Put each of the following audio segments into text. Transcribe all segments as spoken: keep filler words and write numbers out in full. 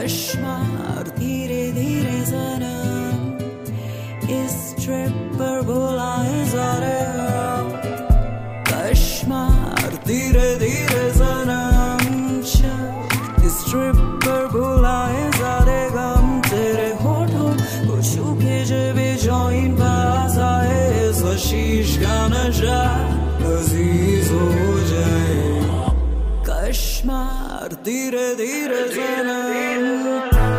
कश्मार धीरे धीरे सनम इस ट्रिप पर बुलाए सारे हम। कश्मार धीरे धीरे सनम इस ट्रिप पर बुलाए सारे गम। तेरे होठों को छू के जब जॉइन पास आए so शीश का नशा अजीज हो जाए। कश्मार धीरे धीरे सनम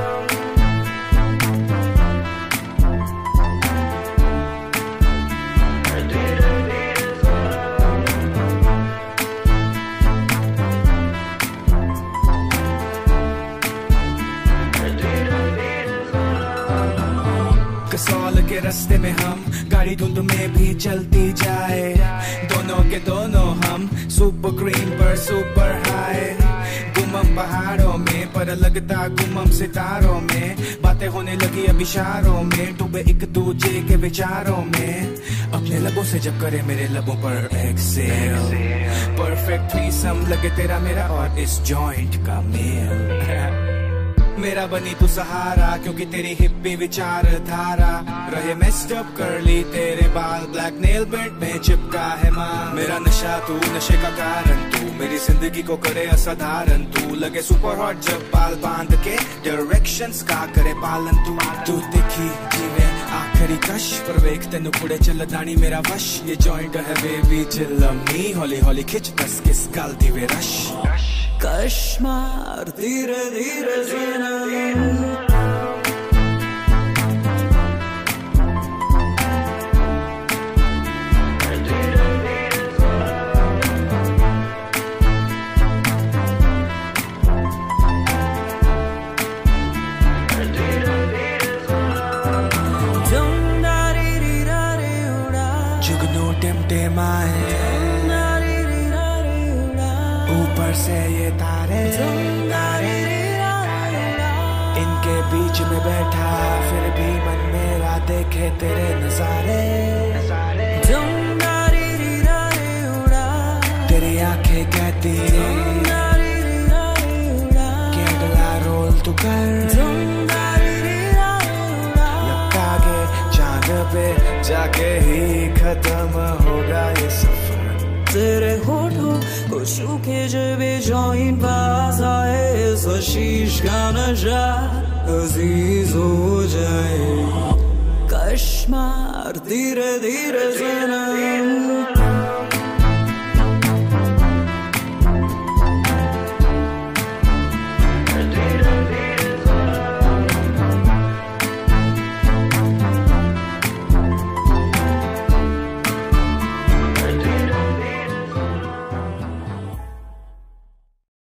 कसौल के रास्ते में हम गाड़ी धुंध में भी चलती जाए। दोनों के दोनों हम सुपर ग्रीन पर सुपर हाई। गुमम पहाड़ों में पर लगता गुमम सितारों में। बातें होने लगी अब इशारों में डूबे एक दूजे के विचारों में। अपने लबों से जब करे मेरे लबों पर एक्सेल परफेक्ट थ्रीसम लगे तेरा मेरा और इस जॉइंट का मेल। मेरा बनी तू सहारा क्योंकि तेरी हिप्पी विचार धारा रहे मेस्ड अप कर ली तेरे बाल ब्लैक नेल पेंट में चिपका है माँ। मेरा नशा तू नशे का कारण तू मेरी जिंदगी को करे असाधारण तू। लगे सुपर हॉट जब बाल बांध के डायरेक्शंस का करे पालन तू। तू दिखी जीवे आखिरी कश पर वेख तेनु पुड़े चल दानी मेरा वश। ये जॉइंट है बेबी चिल्लमी हौली हौली खिंच दस किस गालती वे रश। कश्मार धीरे धीरे सनम जुगनू टिमटिमाए ऊपर से ये तारे इनके बीच में बैठा फिर भी मन मेरा देखे तेरे नजारे। तेरी आंखें कहती कि अगला रोल तू कर। लगता के चांद पे जाके ही खत्म होगा ये सफर। तेरे होठों को छू के जब जॉइन पास आए so शीश का नशा अजीज हो जाए। कश्मार धीरे धीरे सनम